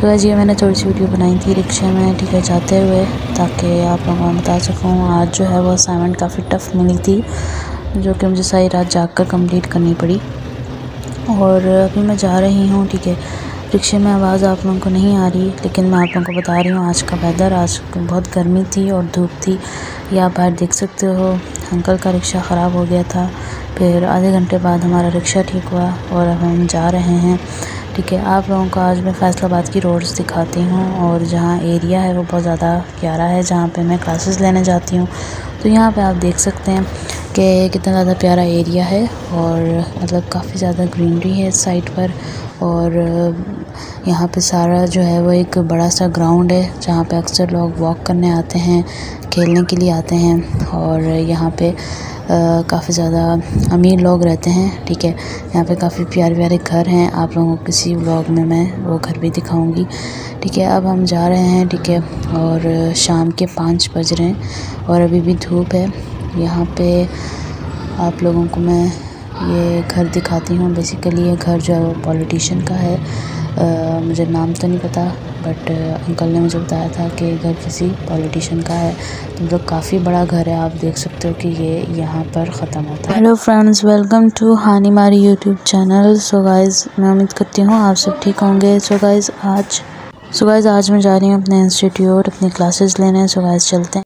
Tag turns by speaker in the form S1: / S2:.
S1: तो ये मैंने थोड़ी सी वीडियो बनाई थी रिक्शे में, ठीक है, जाते हुए, ताकि आप लोगों को बता सकूँ। आज जो है वो असाइनमेंट काफ़ी टफ़ मिली थी, जो कि मुझे सारी रात जाग कर कम्प्लीट करनी पड़ी। और अभी मैं जा रही हूँ, ठीक है। रिक्शे में आवाज़ आप लोगों को नहीं आ रही, लेकिन मैं आप लोगों को बता रही हूँ आज का वेदर। आज बहुत गर्मी थी और धूप थी, ये आप बाहर देख सकते हो। अंकल का रिक्शा ख़राब हो गया था, फिर आधे घंटे बाद हमारा रिक्शा ठीक हुआ और अब हम जा रहे हैं, ठीक है। आप लोगों को आज मैं फैसलाबाद की रोड्स दिखाती हूँ, और जहाँ एरिया है वो बहुत ज़्यादा प्यारा है, जहाँ पे मैं क्लासेस लेने जाती हूँ। तो यहाँ पे आप देख सकते हैं कि कितना ज़्यादा प्यारा एरिया है, और मतलब काफ़ी ज़्यादा ग्रीनरी है इस साइड पर। और यहाँ पे सारा जो है वो एक बड़ा सा ग्राउंड है, जहाँ पे अक्सर लोग वॉक करने आते हैं, खेलने के लिए आते हैं। और यहाँ पे काफ़ी ज़्यादा अमीर लोग रहते हैं, ठीक है। यहाँ पे काफ़ी प्यारे प्यारे घर हैं, आप लोगों को किसी व्लॉग में मैं वो घर भी दिखाऊंगी, ठीक है। अब हम जा रहे हैं, ठीक है, और शाम के 5 बज रहे हैं और अभी भी धूप है। यहाँ पे आप लोगों को मैं ये घर दिखाती हूँ। बेसिकली ये घर जो है वो पॉलिटिशियन का है, मुझे नाम तो नहीं पता, बट अंकल ने मुझे बताया था कि घर किसी पॉलिटिशियन का है। तो मतलब काफ़ी बड़ा घर है, आप देख सकते हो कि ये यहाँ पर ख़त्म होता है। हेलो फ्रेंड्स, वेलकम टू हानी मारी यूट्यूब चैनल। सो गाइज़, मैं उम्मीद करती हूँ आप सब ठीक होंगे। सो गाइज़ आज मैं जा रही हूँ अपने इंस्टीट्यूट अपनी क्लासेस लेने। सो गाइज़ चलते हैं।